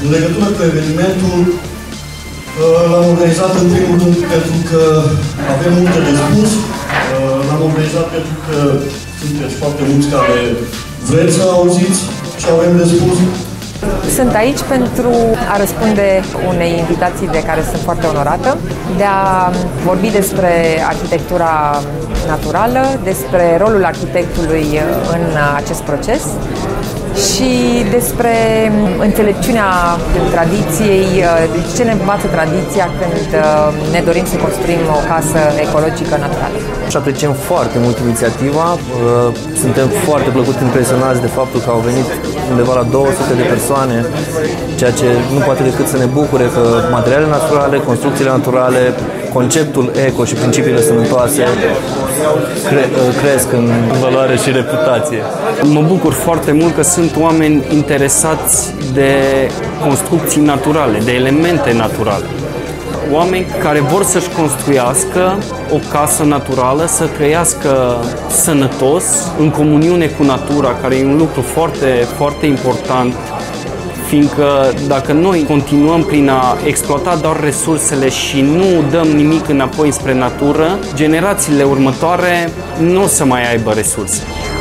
În legătură cu evenimentul, l-am organizat în primul rând pentru că avem multe de spus. L-am organizat pentru că sunteți foarte mulți care vreți să auziți ce avem de spus. Sunt aici pentru a răspunde unei invitații de care sunt foarte onorată, de a vorbi despre arhitectura naturală, despre rolul arhitectului în acest proces și despre înțelepciunea tradiției, de ce ne învață tradiția când ne dorim să construim o casă ecologică naturală. Și apreciem foarte mult inițiativa, suntem foarte plăcut impresionați de faptul că au venit undeva la 200 de persoane, ceea ce nu poate decât să ne bucure că materialele naturale, construcțiile naturale, conceptul eco și principiile sănătoase cresc în valoare și reputație. Mă bucur foarte mult că sunt oameni interesați de construcții naturale, de elemente naturale. Oameni care vor să-și construiască o casă naturală, să trăiască sănătos, în comuniune cu natura, care e un lucru foarte, foarte important, fiindcă dacă noi continuăm prin a exploata doar resursele și nu dăm nimic înapoi spre natură, generațiile următoare nu o să mai aibă resurse.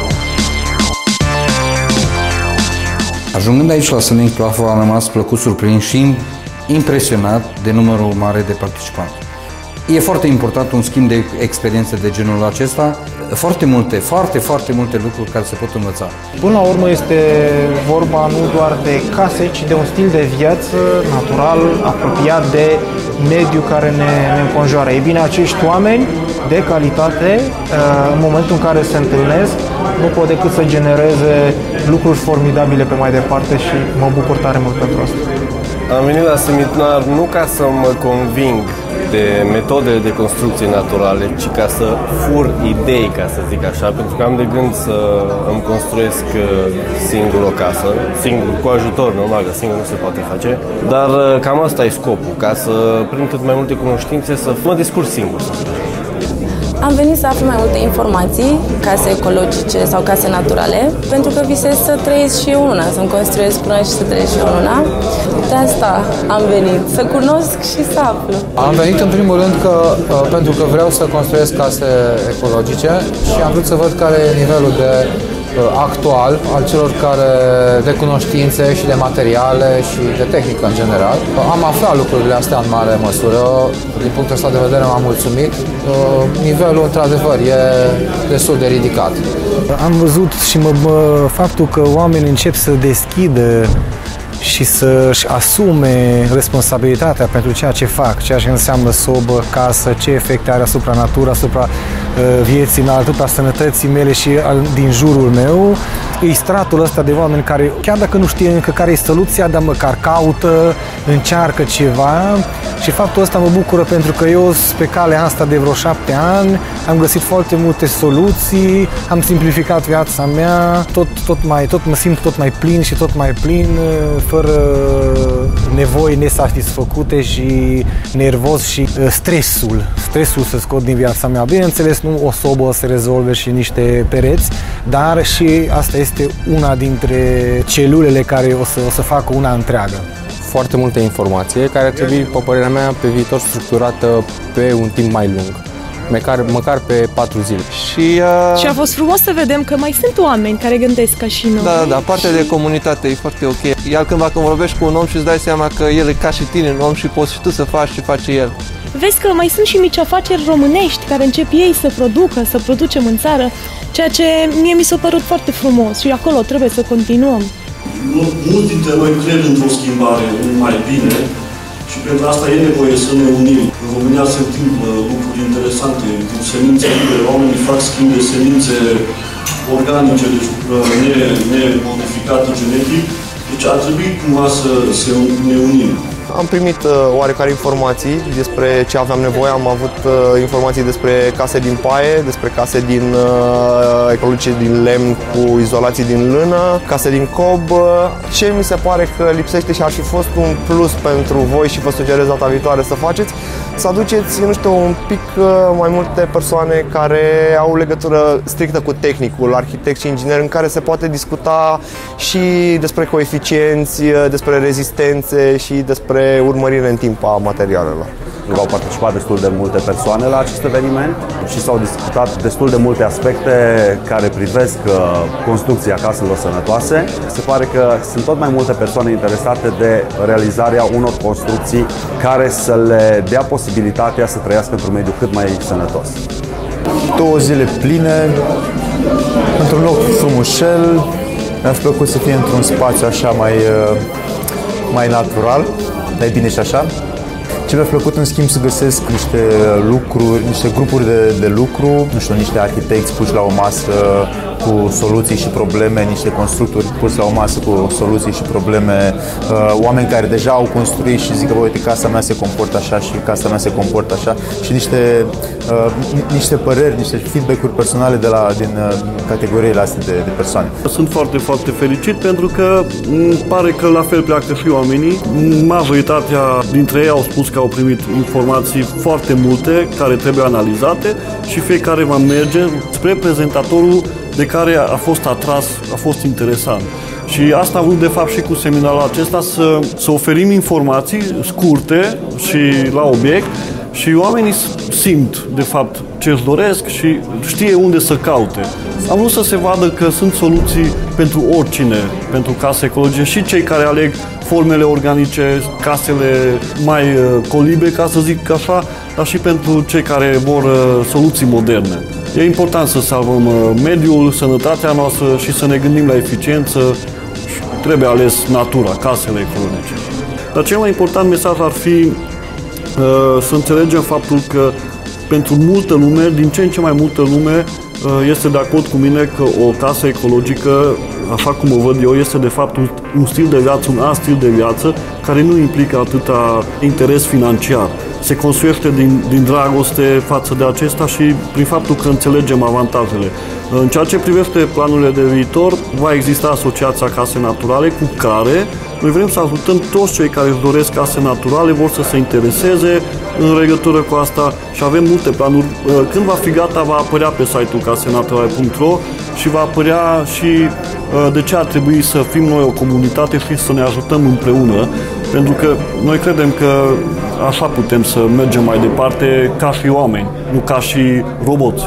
Ajungând aici la Sunning Plafo, am rămas plăcut surprins și impresionat de numărul mare de participanți. E foarte important un schimb de experiențe de genul acesta, foarte multe lucruri care se pot învăța. Până la urmă este vorba nu doar de case, ci de un stil de viață natural, apropiat de mediul care ne înconjoară. Ei bine, acești oameni de calitate, în momentul în care se întâlnesc, nu pot decât să genereze lucruri formidabile pe mai departe și mă bucur tare mult pentru asta. Am venit la seminar nu ca să mă conving de metodele de construcție naturale, ci ca să fur idei, ca să zic așa, pentru că am de gând să îmi construiesc singur o casă, singur, cu ajutor, normal, că singur nu se poate face, dar cam asta e scopul, ca să prind cât mai multe cunoștințe, să mă descurc singur, să zic așa. Am venit să aflu mai multe informații, case ecologice sau case naturale, pentru că visez să trăiesc și eu una, să-mi construiesc una și să trăiesc și eu una. De asta am venit, să cunosc și să aflu. Am venit în primul rând pentru că vreau să construiesc case ecologice și am vrut să văd care e nivelul actual al celor de cunoștințe și de materiale și de tehnică în general. Am aflat lucrurile astea în mare măsură, din punctul ăsta de vedere m-am mulțumit. Nivelul, într-adevăr, e destul de ridicat. Am văzut și faptul că oamenii încep să deschidă și să-și asume responsabilitatea pentru ceea ce fac, ceea ce înseamnă sobă, casă, ce efecte are asupra naturii, asupra vieții mele, asupra sănătății mele și din jurul meu. E stratul ăsta de oameni care, chiar dacă nu știe încă care e soluția, dar măcar caută, încearcă ceva și faptul ăsta mă bucură pentru că eu pe calea asta de vreo 7 ani am găsit foarte multe soluții, am simplificat viața mea, mă simt tot mai plin și tot mai plin, fără nevoi nesatisfăcute și nervos și stresul să scot din viața mea. Bineînțeles, nu o sobă se rezolve și niște pereți, dar și asta este una dintre celulele care o să facă una întreagă. Foarte multă informație care ar trebui, pe părerea mea, pe viitor structurată pe un timp mai lung. Măcar pe 4 zile. Și a fost frumos să vedem că mai sunt oameni care gândesc ca și noi. Da, partea de comunitate e foarte ok. Iar când vorbești cu un om și îți dai seama că el e ca și tine, un om și poți și tu să faci ce face el. Vezi că mai sunt și mici afaceri românești care încep ei să producă, să producem în țară, ceea ce mie mi s-a părut foarte frumos și acolo trebuie să continuăm. Mulți dintre noi cred într-o schimbare mai bine și pentru asta e nevoie să ne unim. În România se întâmplă lucruri interesante, din semințe libere, oamenii fac schimb de semințe organice, deci nemodificate genetic, deci ar trebui cumva să ne unim. Am primit oarecare informații despre ce aveam nevoie, am avut informații despre case din paie, despre case ecologice din lemn cu izolații din lână, case din cob. Ce mi se pare că lipsește și ar fi fost un plus pentru voi și vă sugerez data viitoare să faceți, să aduceți, nu știu, un pic mai multe persoane care au legătură strictă cu tehnicul, arhitect și inginer, în care se poate discuta și despre coeficienți, despre rezistențe și despre urmărire în timp a materialelor. Au participat destul de multe persoane la acest eveniment și s-au discutat destul de multe aspecte care privesc construcția caselor sănătoase. Se pare că sunt tot mai multe persoane interesate de realizarea unor construcții care să le dea posibilitatea să trăiască într-un mediu cât mai sănătos. 2 zile pline, într-un loc frumușel. Mi-a plăcut să fie într-un spațiu așa mai natural, dar e bine și așa. Ce mi-a plăcut, în schimb, să găsesc niște lucruri, niște grupuri de lucru, nu știu, niște arhitecți puși la o masă cu soluții și probleme, niște constructori puși la o masă cu soluții și probleme, oameni care deja au construit și zic că, uite, casa mea se comportă așa și casa mea se comportă așa, și niște păreri, niște feedback-uri personale din categoriile astea de persoane. Sunt foarte, foarte fericit pentru că pare că la fel pleacă și oamenii. Majoritatea dintre ei au spus că au primit informații foarte multe care trebuie analizate și fiecare va merge spre prezentatorul de care a fost atras, a fost interesant. Și asta am vrut de fapt și cu seminarul acesta, să oferim informații scurte și la obiect și oamenii simt de fapt ce își doresc și știe unde să caute. Am vrut să se vadă că sunt soluții pentru oricine, pentru case ecologice, și cei care aleg formele organice, casele mai colibe, ca să zic așa, dar și pentru cei care vor soluții moderne. E important să salvăm mediul, sănătatea noastră și să ne gândim la eficiență. Trebuie ales natura, casele ecologice. Dar cel mai important mesaj ar fi să înțelegem faptul că pentru multă lume, din ce în ce mai multă lume, este de acord cu mine că o casă ecologică, așa cum o văd eu, este de fapt un stil de viață, un alt stil de viață care nu implică atâta interes financiar. Se construiește din dragoste față de acesta și prin faptul că înțelegem avantajele. În ceea ce privește planurile de viitor, va exista Asociația Case Naturale, cu care noi vrem să ajutăm toți cei care își doresc case naturale, vor să se intereseze în legătură cu asta și avem multe planuri. Când va fi gata, va apărea pe site-ul casenaturale.ro și va apărea și de ce ar trebui să fim noi o comunitate și să ne ajutăm împreună, pentru că noi credem că așa putem să mergem mai departe ca și oameni, nu ca și roboți.